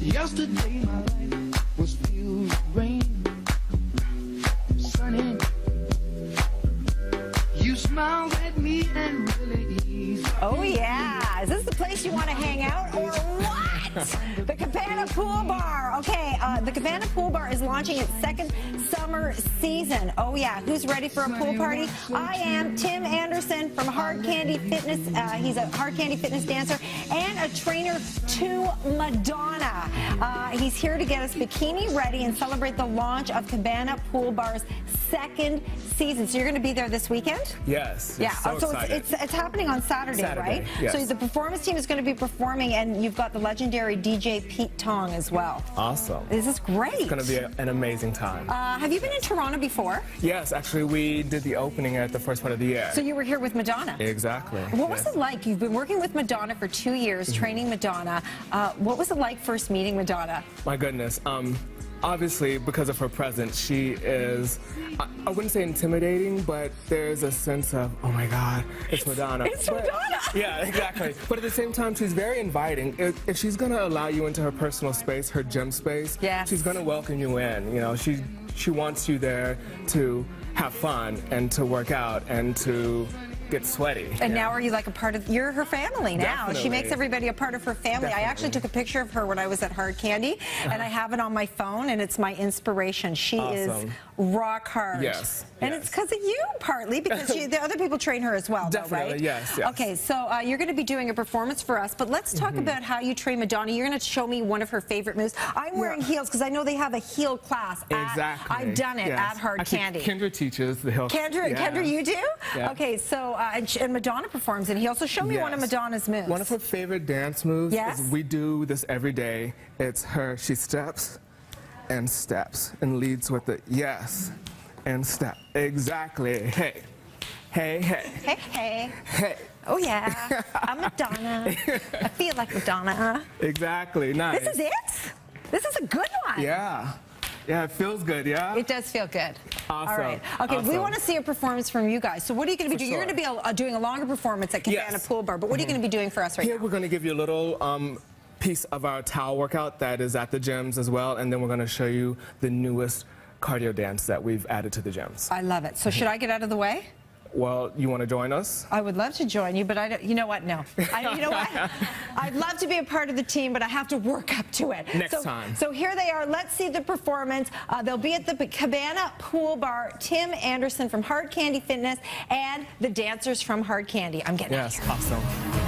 Yesterday my life was filled with rain, sunny. You smiled at me and really eased. Oh yeah, is this the place you want to hang out or what? The Cabana Pool Bar. Okay, the Cabana Pool Bar is launching its second summer season. Oh yeah, who's ready for a pool party? I am. Tim Anderson from Hard Candy Fitness. He's a Hard Candy Fitness dancer and a trainer to Madonna. He's here to get us bikini ready and celebrate the launch of Cabana Pool Bar's second season. So you're going to be there this weekend? Yes. Yeah. So it's happening on Saturday, right? Yes. So the performance team is going to be performing, and you've got the legendary DJ Pete Tong as well. Awesome. This is great. It's going to be an amazing time. Have you been in Toronto before? Yes, actually, we did the opening at the first part of the year. So you were here with Madonna? Exactly. What was it like? You've been working with Madonna for 2 years, training Madonna. What was it like first meeting Madonna? My goodness. Obviously, because of her presence, she is, I wouldn't say intimidating, but there's a sense of, oh my God, it's Madonna. It's Madonna! Yeah, exactly. But at the same time, she's very inviting. If she's going to allow you into her personal space, her gym space, yes, she's going to welcome you in. You know, she wants you there to have fun and to work out and to get sweaty. And now are you like a part of, you're her family now. Definitely. She makes everybody a part of her family. Definitely. I actually took a picture of her when I was at Hard Candy, and I have it on my phone, and it's my inspiration. She is rock hard. Yes. And it's because of you, partly, because the other people train her as well, Definitely, right? yes. Okay, so you're going to be doing a performance for us, but let's talk about how you train Madonna. You're going to show me one of her favorite moves. I'm wearing heels because I know they have a heel class. Exactly. I've done it at Hard Candy. Kendra teaches the heel. Kendra, you do? Yeah. Okay, so and Madonna performs in heels. So show me one of Madonna's moves. One of her favorite dance moves Yes? is, we do this every day. It's her, she steps and leads with the yes and step. Exactly. Hey. Hey, hey. Hey, hey. Hey. Oh, yeah. I'm Madonna. I feel like Madonna. Exactly. Nice. This is it? This is a good one. Yeah. Yeah, it feels good, yeah? It does feel good. Awesome. All right. Okay, we Awesome. want to see a performance from you guys. So what are you going to be doing? Sure. You're going to be doing a longer performance at Cabana Pool Bar, but what are you going to be doing for us right Here now? we're going to give you a little piece of our towel workout that is at the gyms as well, and then we're going to show you the newest cardio dance that we've added to the gyms. I love it. So should I get out of the way? Well, you want to join us? I would love to join you, but I don't, you know what? No. You know what? I'd love to be a part of the team, but I have to work up to it. Next time. So here they are. Let's see the performance. They'll be at the Cabana Pool Bar. Tim Anderson from Hard Candy Fitness and the dancers from Hard Candy. I'm getting out of here. Yes, awesome.